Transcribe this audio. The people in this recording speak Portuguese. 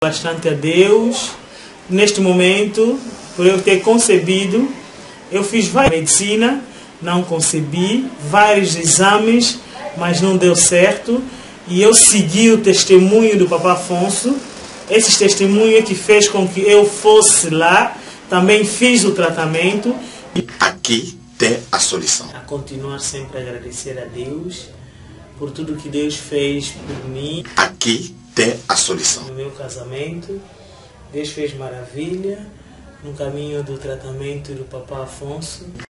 Bastante a Deus. Neste momento, por eu ter concebido, eu fiz várias medicina, não concebi, vários exames, mas não deu certo. E eu segui o testemunho do Papa Afonso. Esse testemunho é que fez com que eu fosse lá, também fiz o tratamento. Aqui tem a solução. A continuar sempre a agradecer a Deus por tudo que Deus fez por mim. Aqui tem a solução. No meu casamento, Deus fez maravilha no caminho do tratamento do Papa Afonso.